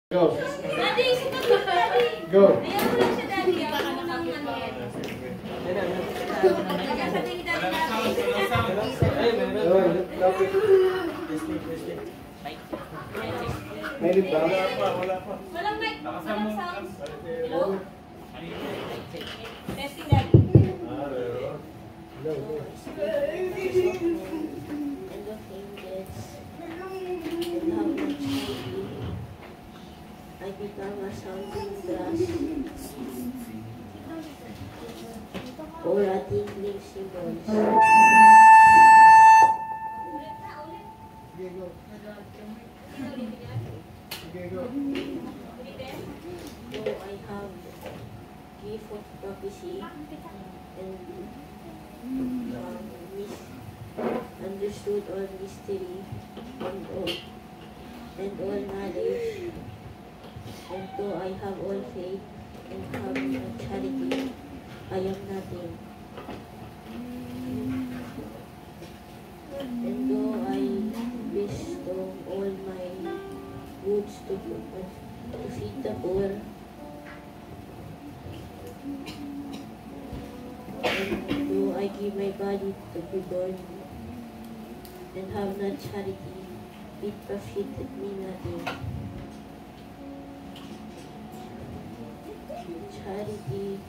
Go. Daddy, sunod ka, Daddy. Go. Ayaw mo lang siya, Daddy. Ayaw mo lang ano yan. Sabi ni Daddy May lip ba? Wala pa. Walang mic. Walang sounds. Hello? Testing, Daddy. I become a sounding brass or a tinkling cymbal. Okay, go. Okay, go. Though I have gift of prophecy and understood all mystery and all knowledge, and though I have all faith and have no charity, I am nothing. And though I bestow all my goods to feed the poor, and though I give my body to be burned and have not charity, it profiteth me nothing. Charity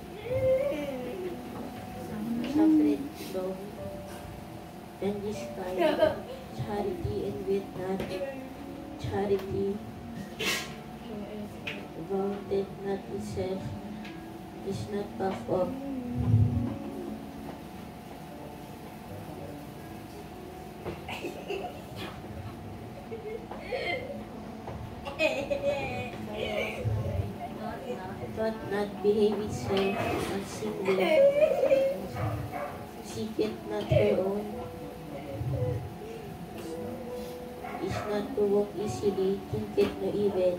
suffereth long and is kind. Charity envieth not. Charity vaunteth not itself, is not puffed up. Doth not behave itself unseemly, seeketh not her own, is not provoked easily, thinketh no evil.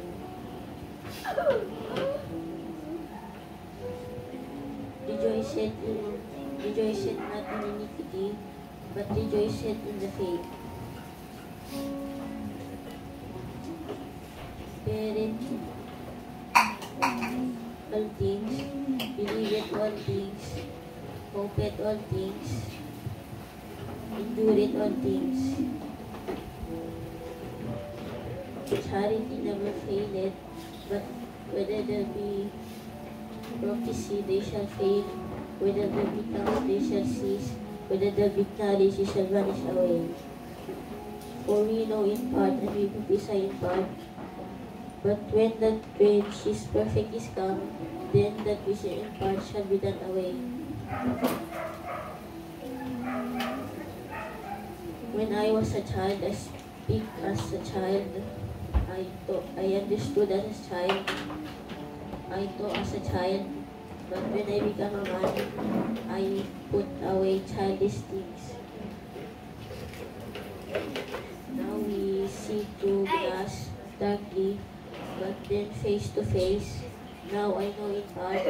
Rejoiceth not in iniquity, but rejoiceth in the faith. Beareth all things, believeth all things, hopeth all things, endureth all things. Charity never faileth, but whether there be prophecy, they shall fail; whether there be tongues, they shall cease; whether there be knowledge, it shall vanish away. For we know in part, and we prophesy in part. But when that which is perfect is come, then that which is in part shall be done away. When I was a child, I speak as a child. I understood as a child. I thought as a child. But when I become a man, I put away childish things. Now we see through glass darkly, but then face to face. Now I know in part,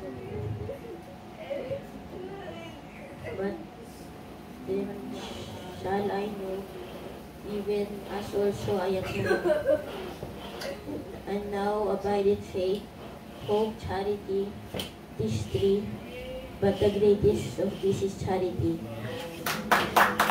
but then shall I know, even as also I am known. And now abideth faith, hope, charity, these three, but the greatest of these is charity.